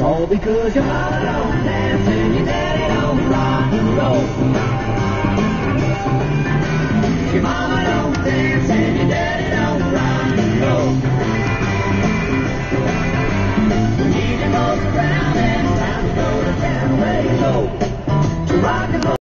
All because your mama don't dance and your daddy don't rock and roll. Your mama